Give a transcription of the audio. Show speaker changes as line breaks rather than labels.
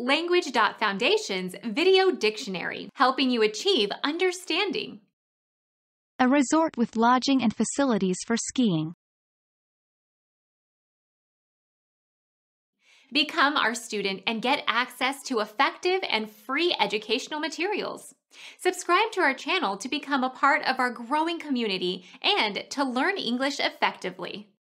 Language.Foundation's Video Dictionary, helping you achieve understanding.
A resort with lodging and facilities for skiing.
Become our student and get access to effective and free educational materials. Subscribe to our channel to become a part of our growing community and to learn English effectively.